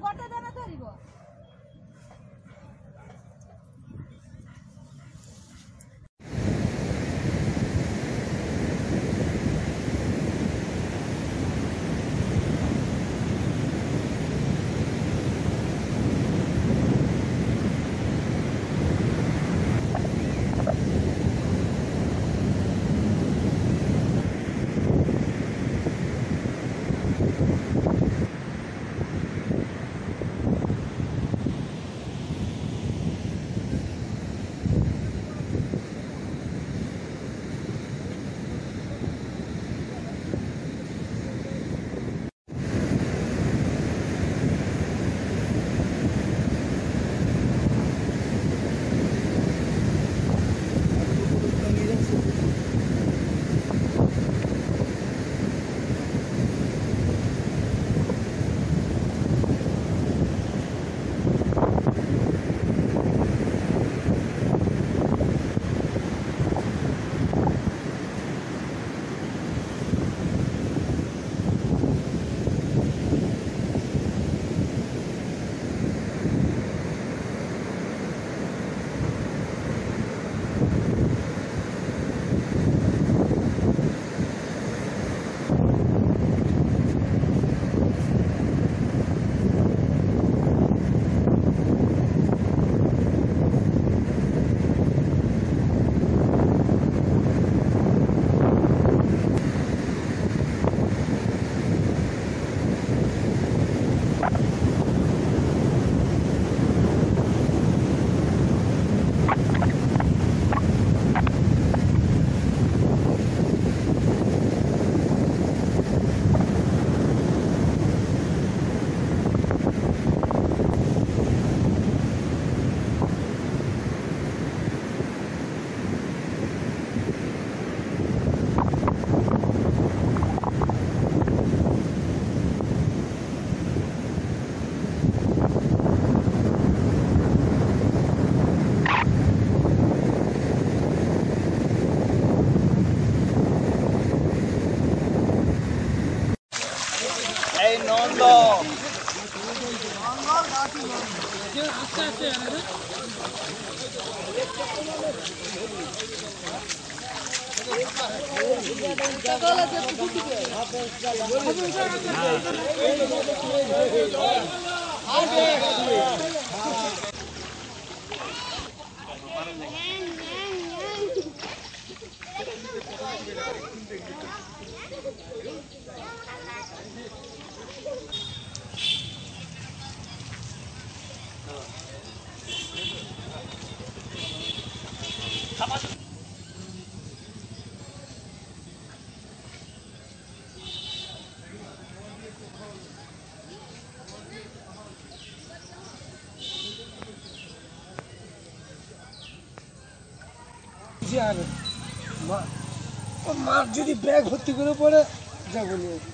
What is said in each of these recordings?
মার যদি ব্যাগ ভর্তি করে পড়ে যাবো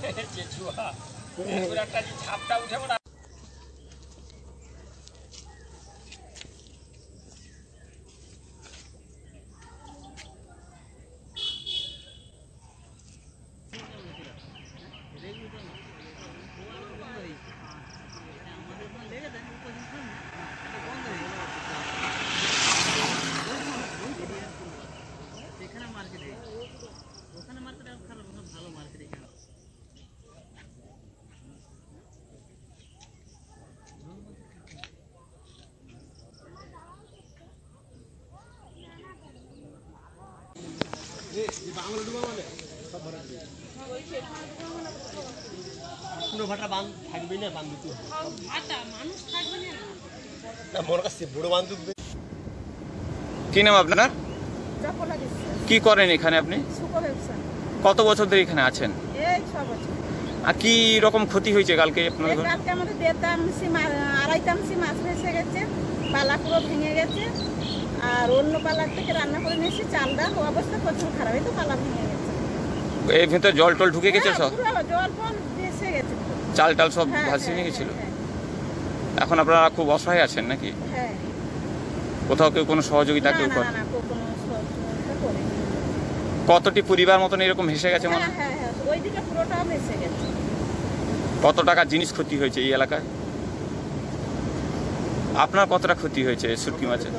কি নাম আপনার? কি করেন এখানে আপনি? কত বছর ধরে এখানে আছেন? আর কি রকম ক্ষতি হয়েছে কালকে আপনার? কালকে আমাদের আড়াইতামসি মাছ ভেসে গেছে, পালা পুরো ভেঙে গেছে। আর অন্য পালার থেকে রান্না করে নিয়েছি, চালটা অবস্থা প্রচুর খারাপ, এই তো পালা ভেঙে গেছে। এর ভিতরে জল টল ঢুকে গেছে সব? জল ফল ভেসে গেছে, চাল টাল সব ভাসিয়ে নিয়ে গেছিল। এখন আপনারা খুব অসহায় আছেন নাকি? হ্যাঁ। কোথাও কেউ কোনো সহযোগিতা কেউ করে? কতটি পরিবার মতন এরকম ভেসে গেছে? ওইদিকে পুরোটা ভেসে গেছে। কত টাকার জিনিস ক্ষতি হয়েছে এই এলাকায়? আপনার কতটা ক্ষতি হয়েছে শুটকি মাছের?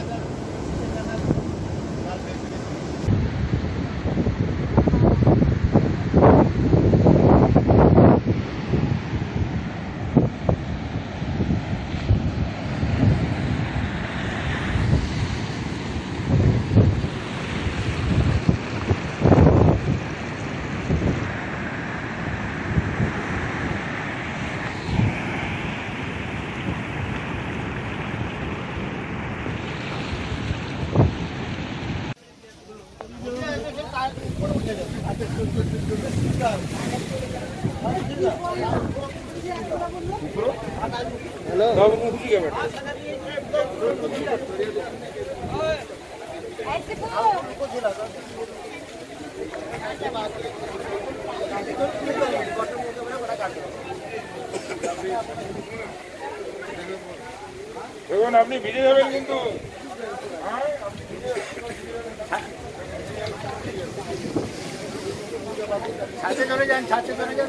দেখুন আপনি ভিজে যাবেন কিন্তু। ছাঁচে চলে যান, ছাঁচে চলে যান।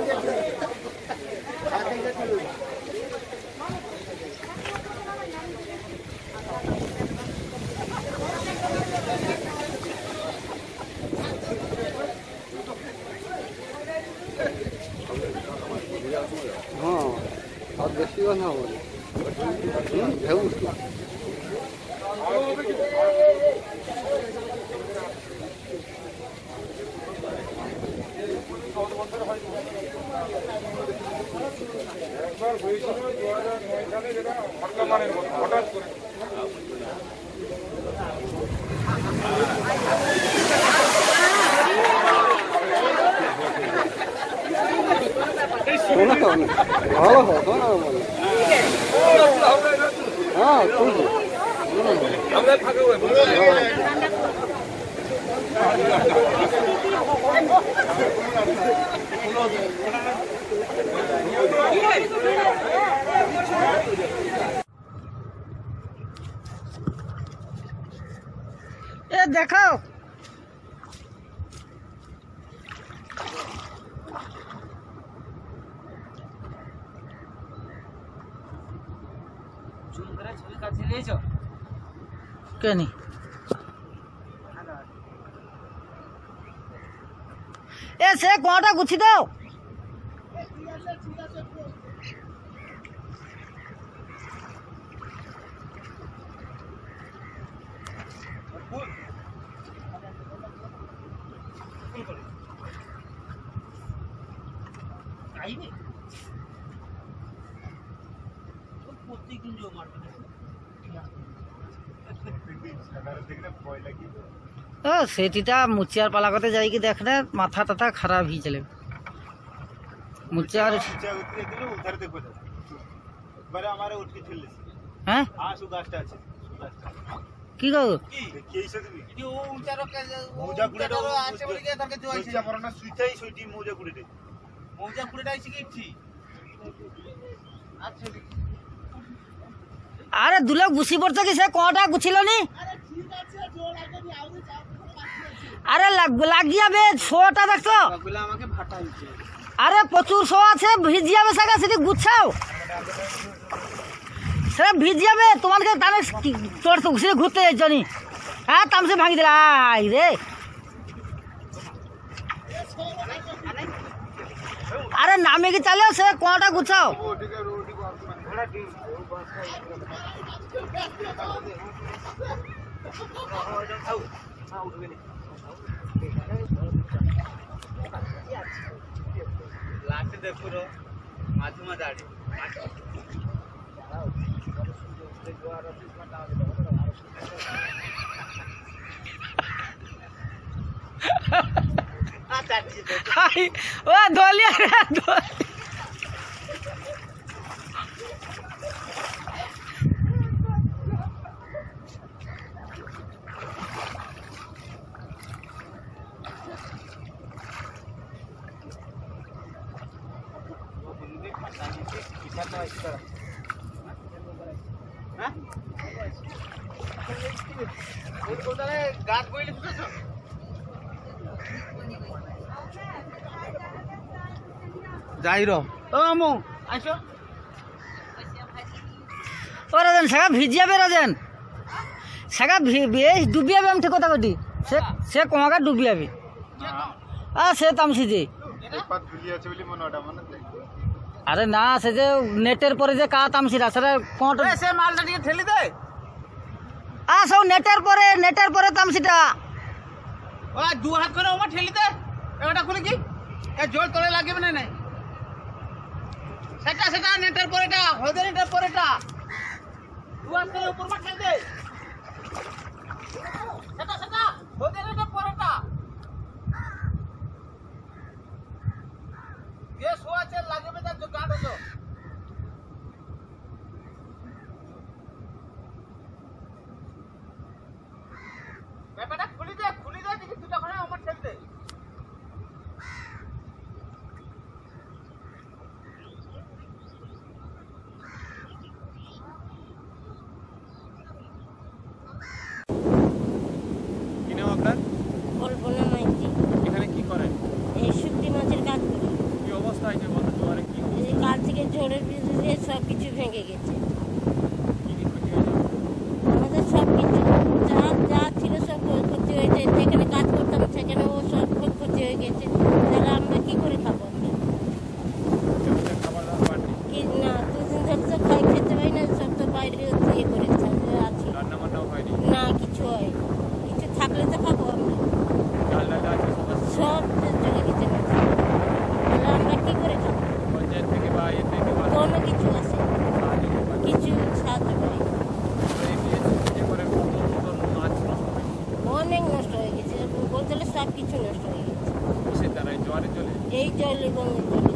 हाँ और बेसी ना हो একবার হয়েছিল 2009 সালে, যেটা হরকামানের মতো হঠাৎ করে। ভালো হয় হ্যাঁ देखो কেনি এ সে কোটা গুছি দাও সেটিটা মুচিয়ার পালা করতে যাই কি দেখলে মাথা টাথা খারাপ হয়ে চলে মুচিয়ার হ্যাঁ কি গো আরে দুলে গুছি পড়ছে কি সে কটা গুছিল নি আরে লাগিয়াবে শোটা দেখছো আরে প্রচুর শো আছে ভিজিয়াবে সাগা সেটি গুছাও সে ভিজিয়াবে তোমাকে তাহলে তোর তো ঘুষে ঘুরতে যাচ্ছ নি হ্যাঁ তামসে ভাঙি দিলা আই রে আরে নামে কি চালেও সে কটা গুছাও দেখো মাঝে মাঝে আড়ে ও দলিয়া যাই র ও আমু আইছো ও রাজেন সেগা ভিজিয়া বে রাজেন সেগা ডুবিয়াবে আমি ঠিক কথা কটি সে কমাকা ডুবিয়াবে সে তামসিজি আরে না সে যে নেটের পরে যে কা তামসিরা সেটা কোট সে মালটা টিকে ঠেলি দে সব নেটের পরে তামসিটা ও দু হাত করে ওমা ঠেলি দে এটা খুলে কি এ জল তলে লাগবে না নাই সেটা নেটের পরেটা হলদে নেটের পরেটা দু হাত করে উপর মা ঠেলি দে সেটা হলদে নেটের পরেটা ये सोआ चल लागे में जो गांड हो बेटा खुली दे कि तू तखने हमर चल दे কি নাম আপনার? কল্পনা মাইতি। এখানে কি করেন? এই শুকটি মাছের কাজ করি। কি অবস্থা হয়েছে বলতে জোয়ারে কি এই কাল থেকে ঝড়ের বিরুদ্ধে সব কিছু ভেঙে গেছে। কি ক্ষতি হয়েছে? আমাদের সব কিছু যা ছিল সব ক্ষতি হয়েছে। যেখানে কাজ করতাম সেখানে ও সব ক্ষতি হয়ে গেছে। তাহলে আমরা কি করে খাবো? খাবার দাবার পাননি? কি না, দুদিন ধরে তো খেতে পাই না, সব তো বাইরে ইয়ে করে আছি। রান্না বান্নাও হয়নি? না, কিছু হয়, কিছু থাকলে তো খাবো আমরা। চাল ডাল আছে সব চলে গেছে। তাহলে আমরা কি করে খাবো? পঞ্চায়েত থেকে বা এর থেকে কোনো কিছু আছে, কিছু সাহায্য পাই। অনেক নষ্ট হয়ে গেছে, বলতে সব কিছু নষ্ট হয়ে গেছে জোয়ারে চলে এই জল এবং